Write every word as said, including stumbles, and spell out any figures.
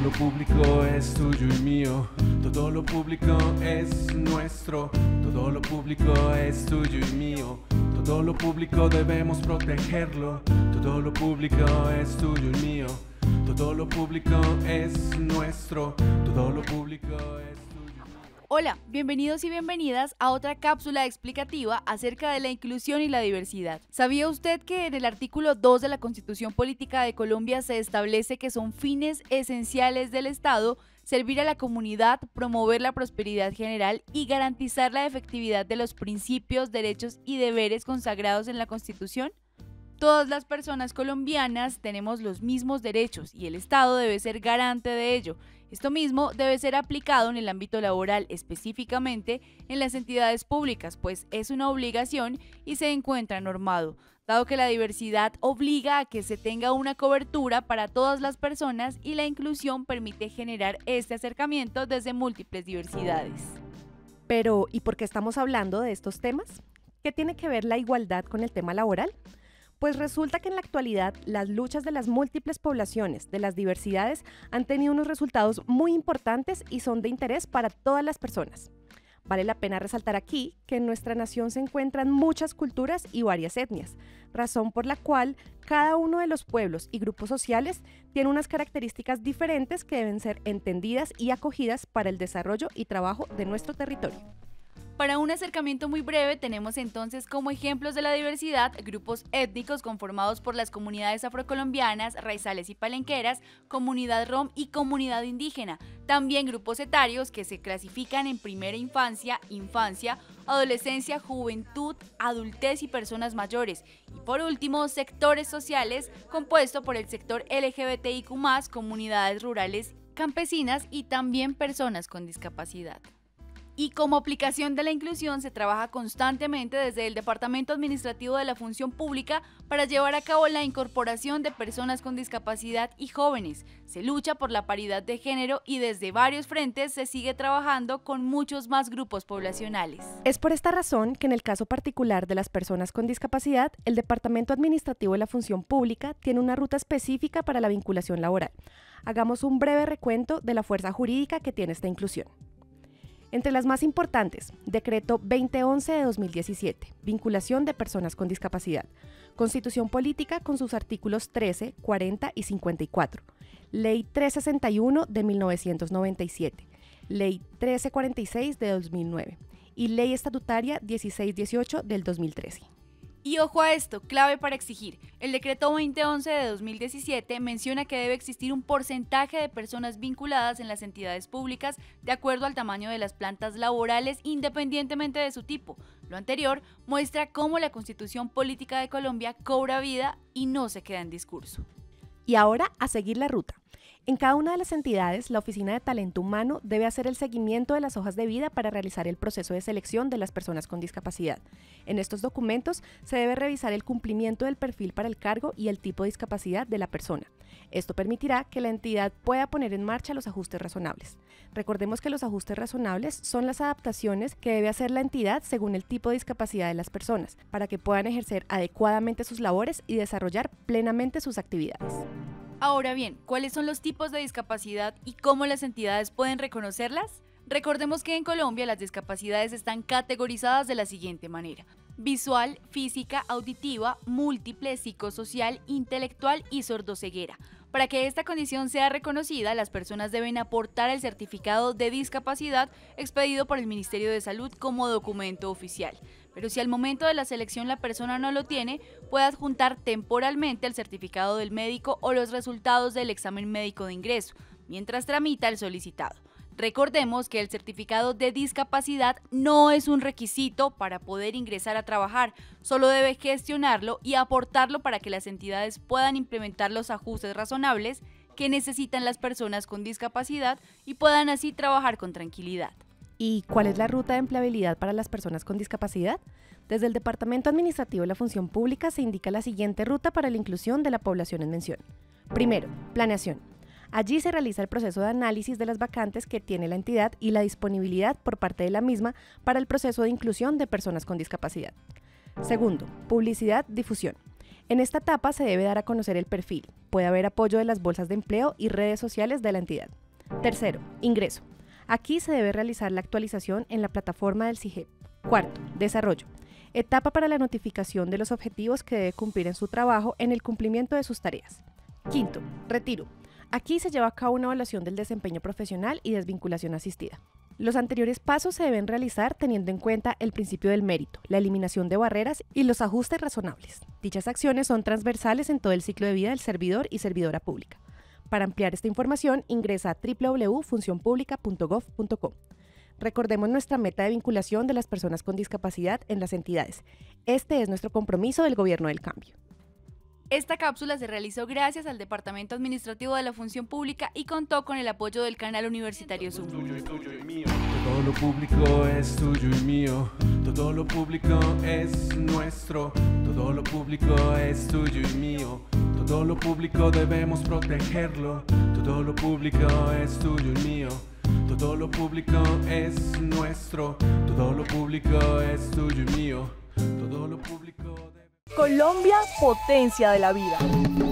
lo público es tuyo y mío, todo lo público es nuestro, todo lo público es tuyo y mío, todo lo público debemos protegerlo, todo lo público es tuyo y mío, todo lo público es nuestro, todo lo público es tuyo y mío. Hola, bienvenidos y bienvenidas a otra cápsula explicativa acerca de la inclusión y la diversidad. ¿Sabía usted que en el artículo dos de la Constitución Política de Colombia se establece que son fines esenciales del Estado servir a la comunidad, promover la prosperidad general y garantizar la efectividad de los principios, derechos y deberes consagrados en la Constitución? Todas las personas colombianas tenemos los mismos derechos y el Estado debe ser garante de ello. Esto mismo debe ser aplicado en el ámbito laboral, específicamente en las entidades públicas, pues es una obligación y se encuentra normado, dado que la diversidad obliga a que se tenga una cobertura para todas las personas y la inclusión permite generar este acercamiento desde múltiples diversidades. Pero, ¿y por qué estamos hablando de estos temas? ¿Qué tiene que ver la igualdad con el tema laboral? Pues resulta que en la actualidad las luchas de las múltiples poblaciones, de las diversidades, han tenido unos resultados muy importantes y son de interés para todas las personas. Vale la pena resaltar aquí que en nuestra nación se encuentran muchas culturas y varias etnias, razón por la cual cada uno de los pueblos y grupos sociales tiene unas características diferentes que deben ser entendidas y acogidas para el desarrollo y trabajo de nuestro territorio. Para un acercamiento muy breve tenemos entonces como ejemplos de la diversidad grupos étnicos conformados por las comunidades afrocolombianas, raizales y palenqueras, comunidad rom y comunidad indígena. También grupos etarios que se clasifican en primera infancia, infancia, adolescencia, juventud, adultez y personas mayores. Y por último, sectores sociales compuesto por el sector L G B T I Q más, comunidades rurales, campesinas y también personas con discapacidad. Y como aplicación de la inclusión se trabaja constantemente desde el Departamento Administrativo de la Función Pública para llevar a cabo la incorporación de personas con discapacidad y jóvenes. Se lucha por la paridad de género y desde varios frentes se sigue trabajando con muchos más grupos poblacionales. Es por esta razón que en el caso particular de las personas con discapacidad, el Departamento Administrativo de la Función Pública tiene una ruta específica para la vinculación laboral. Hagamos un breve recuento de la fuerza jurídica que tiene esta inclusión. Entre las más importantes, Decreto veinte once de dos mil diecisiete, vinculación de personas con discapacidad, Constitución Política con sus artículos trece, cuarenta y cincuenta y cuatro, Ley trescientos sesenta y uno de mil novecientos noventa y siete, Ley trece cuarenta y seis de dos mil nueve y Ley Estatutaria dieciséis dieciocho del dos mil trece. Y ojo a esto, clave para exigir. El decreto veinte once de dos mil diecisiete menciona que debe existir un porcentaje de personas vinculadas en las entidades públicas de acuerdo al tamaño de las plantas laborales independientemente de su tipo. Lo anterior muestra cómo la Constitución Política de Colombia cobra vida y no se queda en discurso. Y ahora a seguir la ruta. En cada una de las entidades, la Oficina de Talento Humano debe hacer el seguimiento de las hojas de vida para realizar el proceso de selección de las personas con discapacidad. En estos documentos se debe revisar el cumplimiento del perfil para el cargo y el tipo de discapacidad de la persona. Esto permitirá que la entidad pueda poner en marcha los ajustes razonables. Recordemos que los ajustes razonables son las adaptaciones que debe hacer la entidad según el tipo de discapacidad de las personas, para que puedan ejercer adecuadamente sus labores y desarrollar plenamente sus actividades. Ahora bien, ¿cuáles son los tipos de discapacidad y cómo las entidades pueden reconocerlas? Recordemos que en Colombia las discapacidades están categorizadas de la siguiente manera: visual, física, auditiva, múltiple, psicosocial, intelectual y sordoceguera. Para que esta condición sea reconocida, las personas deben aportar el certificado de discapacidad expedido por el Ministerio de Salud como documento oficial. Pero si al momento de la selección la persona no lo tiene, puede adjuntar temporalmente el certificado del médico o los resultados del examen médico de ingreso, mientras tramita el solicitado. Recordemos que el certificado de discapacidad no es un requisito para poder ingresar a trabajar, solo debe gestionarlo y aportarlo para que las entidades puedan implementar los ajustes razonables que necesitan las personas con discapacidad y puedan así trabajar con tranquilidad. ¿Y cuál es la ruta de empleabilidad para las personas con discapacidad? Desde el Departamento Administrativo de la Función Pública se indica la siguiente ruta para la inclusión de la población en mención. Primero, planeación. Allí se realiza el proceso de análisis de las vacantes que tiene la entidad y la disponibilidad por parte de la misma para el proceso de inclusión de personas con discapacidad. Segundo, publicidad, difusión. En esta etapa se debe dar a conocer el perfil. Puede haber apoyo de las bolsas de empleo y redes sociales de la entidad. Tercero, ingreso. Aquí se debe realizar la actualización en la plataforma del SIGEP. Cuarto, desarrollo. Etapa para la notificación de los objetivos que debe cumplir en su trabajo en el cumplimiento de sus tareas. Quinto, retiro. Aquí se lleva a cabo una evaluación del desempeño profesional y desvinculación asistida. Los anteriores pasos se deben realizar teniendo en cuenta el principio del mérito, la eliminación de barreras y los ajustes razonables. Dichas acciones son transversales en todo el ciclo de vida del servidor y servidora pública. Para ampliar esta información, ingresa a doble u doble u doble u punto función pública punto gov punto co. Recordemos nuestra meta de vinculación de las personas con discapacidad en las entidades. Este es nuestro compromiso del Gobierno del Cambio. Esta cápsula se realizó gracias al Departamento Administrativo de la Función Pública y contó con el apoyo del Canal Universitario Zoom. Todo lo público es tuyo y mío. Todo lo público es nuestro. Todo lo público es tuyo y mío. Todo lo público debemos protegerlo. Todo lo público es tuyo y mío. Todo lo público es nuestro. Todo lo público es tuyo y mío. Todo lo público debe... Colombia, potencia de la vida.